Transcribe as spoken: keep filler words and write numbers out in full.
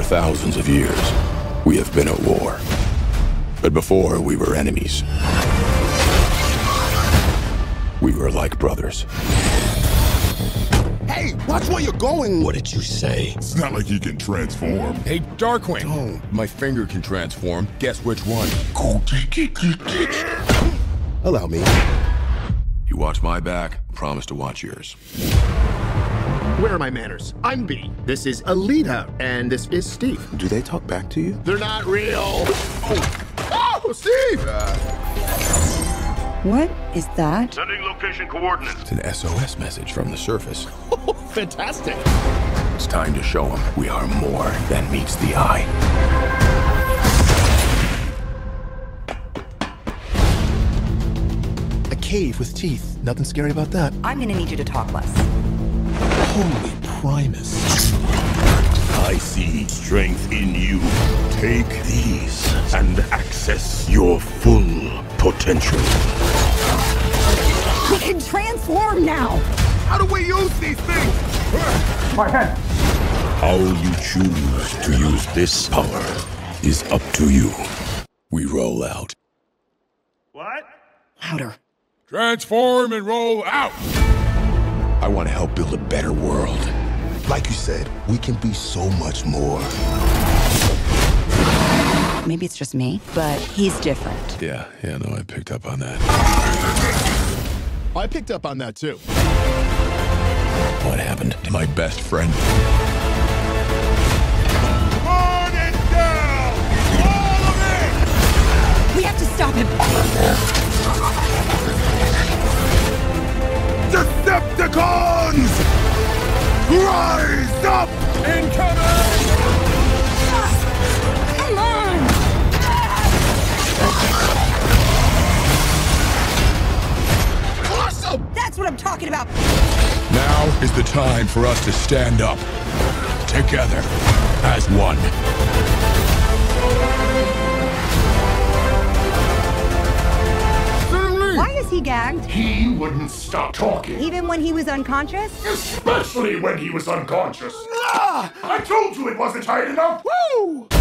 thousands of years, we have been at war. But before, we were enemies. We were like brothers. Hey, watch where you're going! What did you say? It's not like he can transform. Hey, Darkwing. Oh, my finger can transform. Guess which one? Allow me. You watch my back, promise to watch yours. Where are my manners? I'm B. This is Alita, and this is Steve. Do they talk back to you? They're not real. Oh, oh Steve! Uh... What is that? Sending location coordinates. It's an S O S message from the surface. Oh, fantastic. It's time to show them we are more than meets the eye. A cave with teeth. Nothing scary about that. I'm gonna need you to talk less. Holy Primus. I see strength in you. Take these and access your full potential. We can transform now! How do we use these things? My head. How you choose to use this power is up to you. We roll out. What? Louder. Transform and roll out! I want to help build a better world. Like you said, we can be so much more. Maybe it's just me, but he's different. Yeah, yeah, no, I picked up on that. I picked up on that too. What happened to my best friend? Burn it down! All of it! We have to stop him! Decepticons! Rise up! Incoming! Come on! Awesome! That's what I'm talking about! Now is the time for us to stand up. Together. As one. Why is he gagged? He wouldn't stop talking, Even when he was unconscious? especially when he was unconscious. I told you it wasn't tight enough. Woo!